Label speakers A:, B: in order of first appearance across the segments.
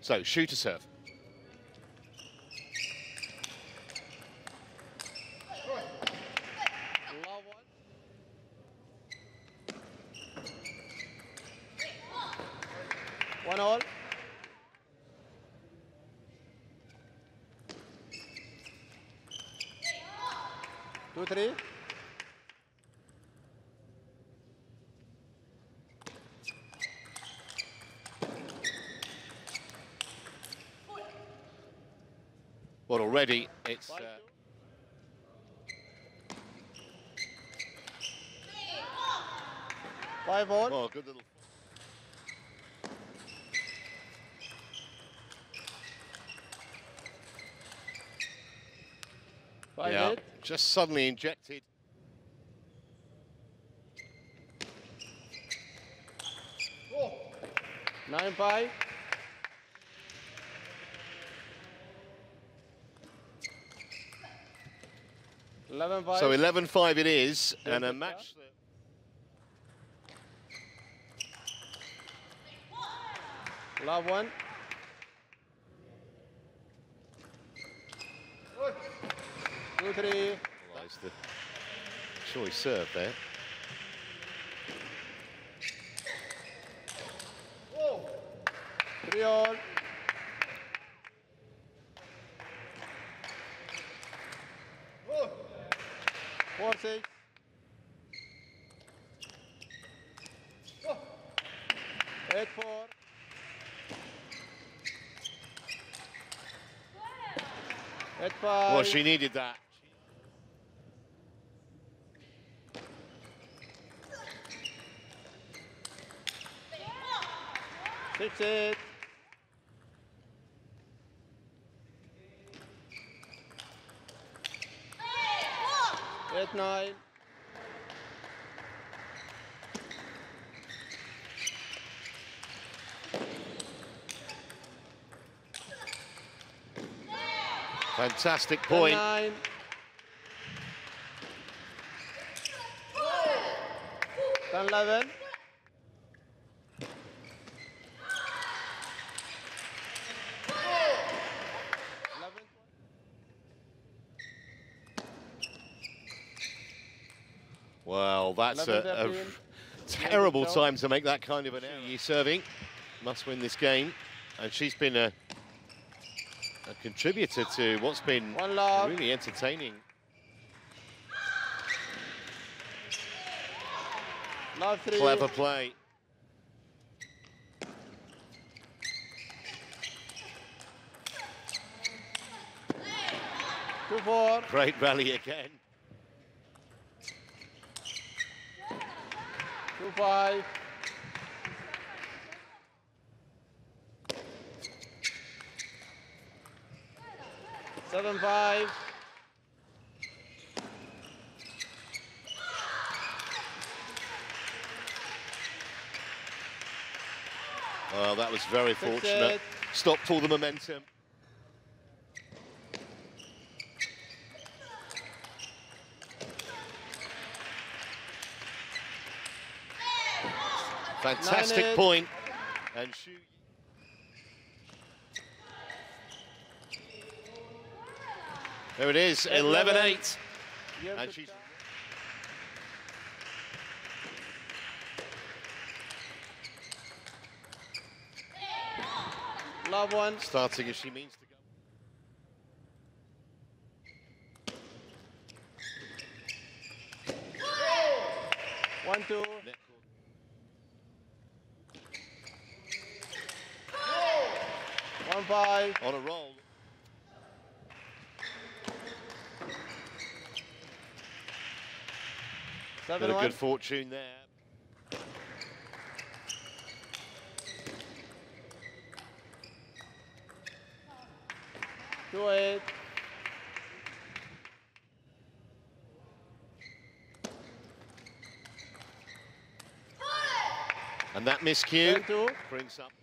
A: So, shoot to serve.
B: Love one. 1-1. Two, three.
A: Well, already it's...
B: 5-1.
A: oh, good little... yeah,
B: 5-8.
A: just suddenly injected.
B: Oh. 9-5. 11-5.
A: So 11-5 it is, and a match...
B: Love one. 2, 3.
A: That's the choice serve there.
B: Oh. 3-all. 4-6. 8-4. 8-5.
A: Well, she needed that.
B: 6-8. 8-9.
A: 'Fantastic point.
B: 9. 10-11. 11.
A: Well, that's a
B: 11-13.
A: terrible time to make that kind of an error. You're serving, must win this game, and she's been a contributor to what's been really entertaining.
B: Love 3.
A: Clever play.
B: Two, 4.
A: Great rally again.
B: 2-5. 7-5.
A: Oh, that was very fortunate. Stopped all the momentum. Fantastic point. And shoot. There it is, 11-8. And she's...
B: Love one.
A: starting as she means to go.
B: 1-2. 1-5.
A: On a roll. Bit of good fortune there.
B: Two, 8.
A: And that miscue
B: 10-2.
A: brings up.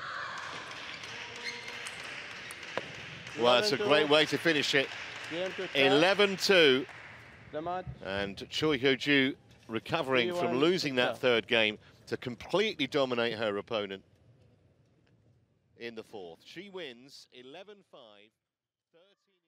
A: Well, it's a great way to finish it. 11-2. And Choi Hyo-joo recovering from losing that third game to completely dominate her opponent. in the fourth. She wins 11-5, 13...